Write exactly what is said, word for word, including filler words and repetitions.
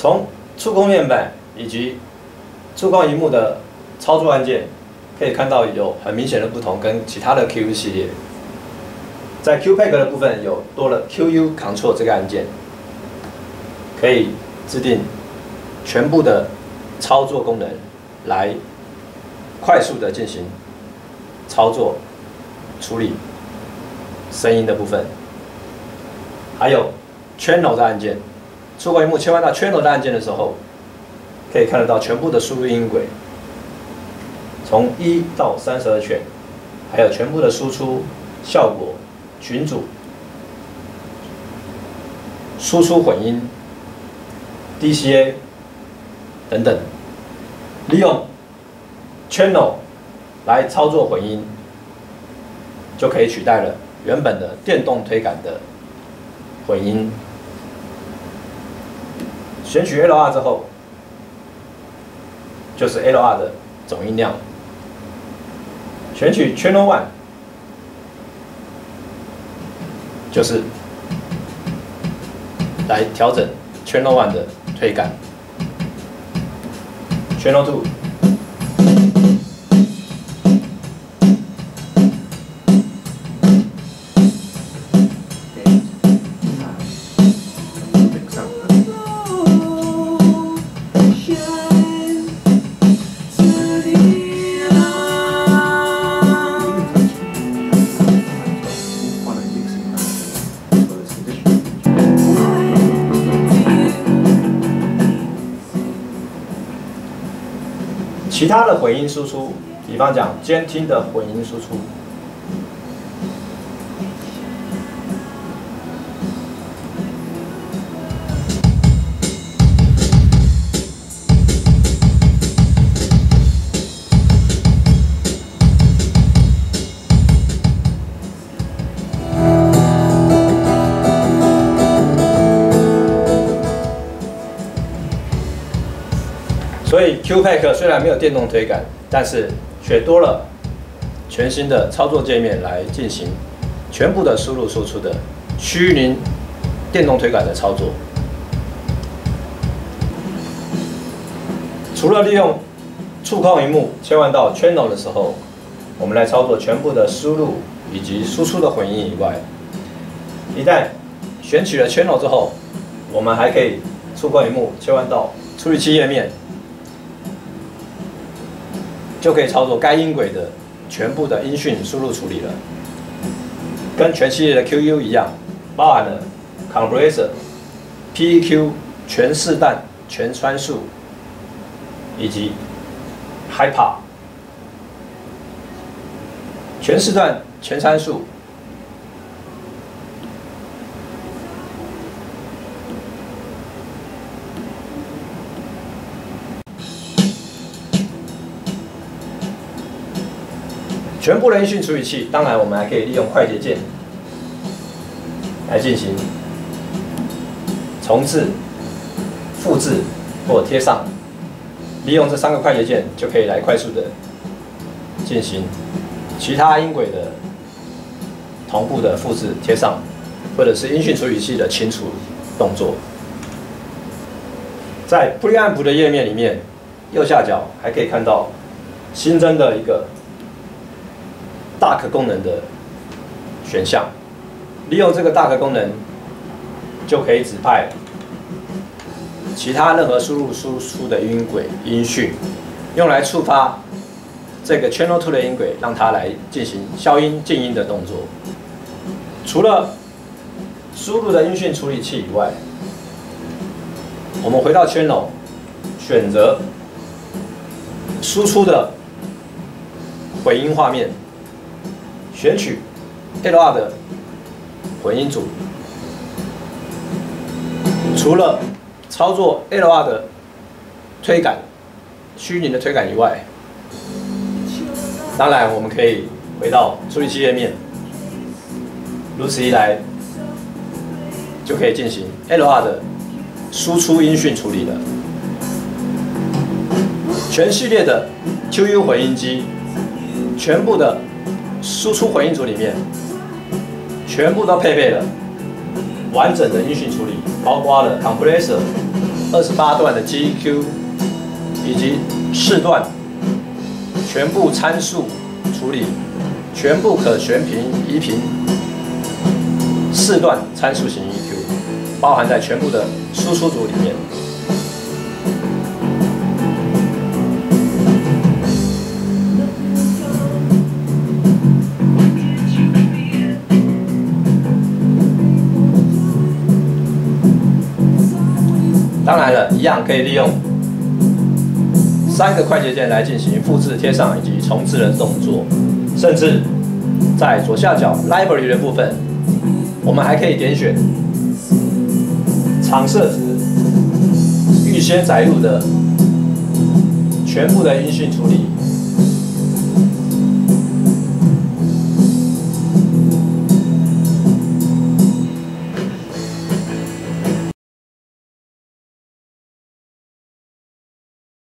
从触控面板以及触控萤幕的操作按键，可以看到有很明显的不同，跟其他的 Q U 系列。在 Q P A C 的部分有多了 Q U Control 这个按键，可以制定全部的操作功能，来快速的进行操作处理声音的部分。还有 Channel 的按键，触控萤幕切换到 Channel 的按键的时候，可以看得到全部的输入音轨，从一到三十二圈，还有全部的输出效果、群组、输出混音、D C A 等等，利用 Channel 来操作混音，就可以取代了原本的电动推杆的混音。选取 L R 之后，就是 L R 的总音量。选取 Channel One， 就是来调整 Channel One 的推杆。Channel Two。其他的混音输出，比方讲监听的混音输出，所以 Q P A C 虽然没有电动推杆，但是却多了全新的操作界面来进行全部的输入输出的虚拟电动推杆的操作。除了利用触控萤幕切换到 Channel 的时候，我们来操作全部的输入以及输出的混音以外，一旦选取了 Channel 之后，我们还可以触控萤幕切换到处理器页面。就可以操作该音轨的全部的音讯输入处理了，跟全系列的 Q U 一样，包含了 Compressor、P E Q、全四段、全参数，以及 High Pass。全四段、全参数。全部的音讯处理器，当然我们还可以利用快捷键来进行重置、复制或贴上。利用这三个快捷键，就可以来快速的进行其他音轨的同步的复制、贴上，或者是音讯处理器的清除动作。在 Preamp 的页面里面，右下角还可以看到新增的一个Duck 功能的选项，利用这个 Duck 功能，就可以指派其他任何输入输出的音轨音讯，用来触发这个 Channel Two 的音轨，让它来进行消音、静音的动作。除了输入的音讯处理器以外，我们回到 Channel， 选择输出的混音画面。选取 L R 的混音组，除了操作 L R 的推杆、虚拟的推杆以外，当然我们可以回到处理器页面，如此一来，就可以进行 L R 的输出音讯处理了。全系列的 Q U 混音机，全部的输出混音组里面，全部都配备了完整的音讯处理，包括了 Compressor、 二十八段的 G E Q 以及四段全部参数处理，全部可旋频移频，四段参数型 E Q 包含在全部的输出组里面。当然了，一样可以利用三个快捷键来进行复制、贴上以及重置的动作，甚至在左下角 Library 的部分，我们还可以点选场设值预先载入的全部的音讯处理。